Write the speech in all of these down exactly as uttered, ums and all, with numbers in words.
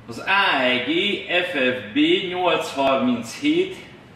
Az á e gé ef ef bé nyolcszázharminchét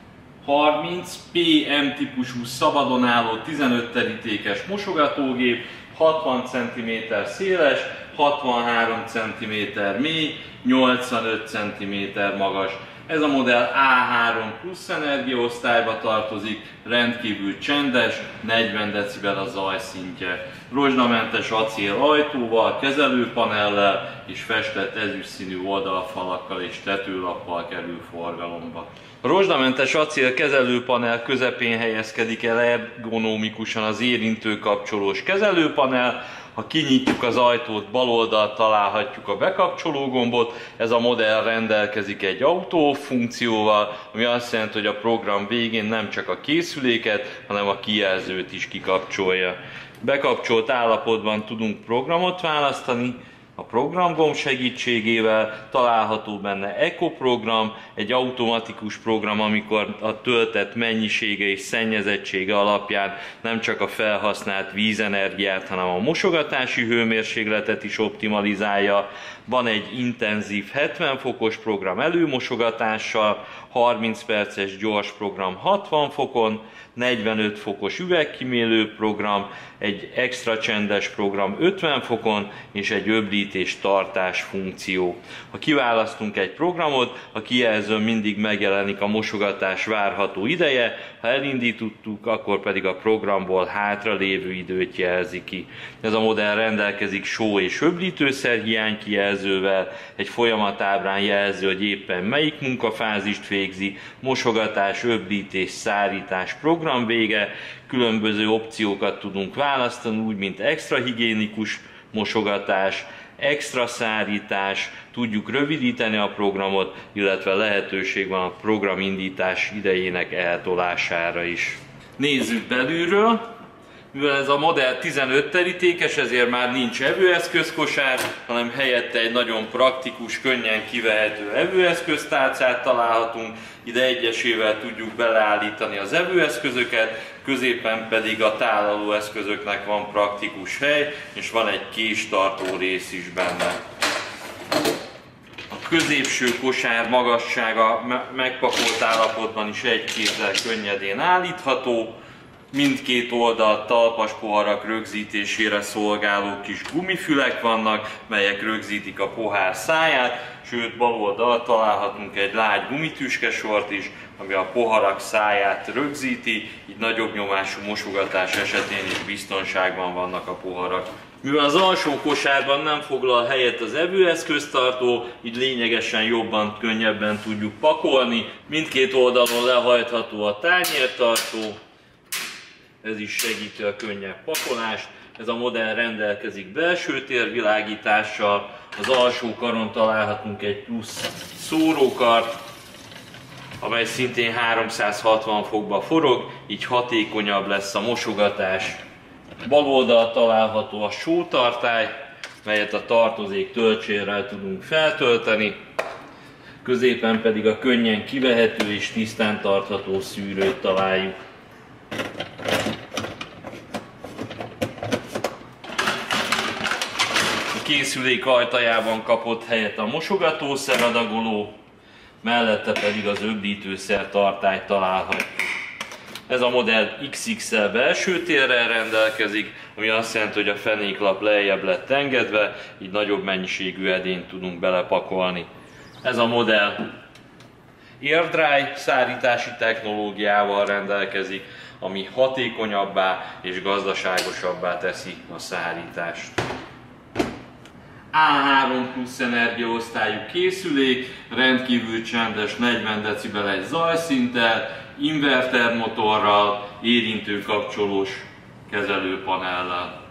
harminc pé em típusú szabadon álló tizenöt terítékes mosogatógép, hatvan centiméter széles, hatvanhárom centiméter mély, nyolcvanöt centiméter magas. Ez a modell á három plusz energiaosztályba tartozik, rendkívül csendes, negyven decibel a zajszintje. Rozsdamentes acél ajtóval, kezelőpanellel és festett ezüstszínű oldalfalakkal és tetőlappal kerül forgalomba. A rozsdamentes acél kezelőpanel közepén helyezkedik el ergonomikusan az érintőkapcsolós kezelőpanel. Ha kinyitjuk az ajtót, bal oldalt találhatjuk a bekapcsoló gombot. Ez a modell rendelkezik egy auto funkcióval, ami azt jelenti, hogy a program végén nem csak a készüléket, hanem a kijelzőt is kikapcsolja. Bekapcsolt állapotban tudunk programot választani. A programgomb segítségével található benne Eco program, egy automatikus program, amikor a töltett mennyisége és szennyezettsége alapján nem csak a felhasznált vízenergiát, hanem a mosogatási hőmérsékletet is optimalizálja. Van egy intenzív hetven fokos program előmosogatással, harminc perces gyors program hatvan fokon, negyvenöt fokos üvegkímélő program, egy extra csendes program ötven fokon és egy öblítés tartás funkció. Ha kiválasztunk egy programot, a kijelzőn mindig megjelenik a mosogatás várható ideje, ha elindítottuk, akkor pedig a programból hátra lévő időt jelzi ki. Ez a modell rendelkezik só és öblítőszer hiánykijelzővel, egy folyamatábrán jelző, hogy éppen melyik munkafázist végzi, mosogatás, öblítés, szárítás, program vége, különböző opciókat tudunk választani, úgy mint extra higiénikus mosogatás, extra szárítás, tudjuk rövidíteni a programot, illetve lehetőség van a programindítás idejének eltolására is. Nézzük belülről. Mivel ez a modell tizenöt terítékes, ezért már nincs evőeszközkosár, hanem helyette egy nagyon praktikus, könnyen kivehető evőeszköztálcát találhatunk. Ide egyesével tudjuk beleállítani az evőeszközöket, középen pedig a tálaló eszközöknek van praktikus hely, és van egy késtartó rész is benne. A középső kosár magassága megpakolt állapotban is egy kézzel könnyedén állítható. Mindkét oldalt talpas poharak rögzítésére szolgáló kis gumifülek vannak, melyek rögzítik a pohár száját, sőt bal oldalt találhatunk egy lágy gumitüskesort is, ami a poharak száját rögzíti, így nagyobb nyomású mosogatás esetén is biztonságban vannak a poharak. Mivel az alsó kosárban nem foglal helyet az evőeszköztartó, így lényegesen jobban, könnyebben tudjuk pakolni. Mindkét oldalon lehajtható a tányértartó, ez is segíti a könnyebb pakolást. Ez a modell rendelkezik belső térvilágítással, az alsó karon találhatunk egy plusz szórókart, amely szintén háromszázhatvan fokba forog, így hatékonyabb lesz a mosogatás. Bal oldalt található a sótartály, melyet a tartozék töltsérrel tudunk feltölteni, középen pedig a könnyen kivehető és tisztán tartható szűrőt találjuk. A készülék ajtajában kapott helyet a mosogatószer adagoló, mellette pedig az öblítőszer tartályt találhatjuk. Ez a modell iksz iksz el belső térrel rendelkezik, ami azt jelenti, hogy a fenéklap lejjebb lett engedve, így nagyobb mennyiségű edényt tudunk belepakolni. Ez a modell AirDry szárítási technológiával rendelkezik, ami hatékonyabbá és gazdaságosabbá teszi a szárítást. á három plusz energiaosztályú készülék, rendkívül csendes negyven decibeles zajszinttel, inverter motorral, érintőkapcsolós kezelőpanellel.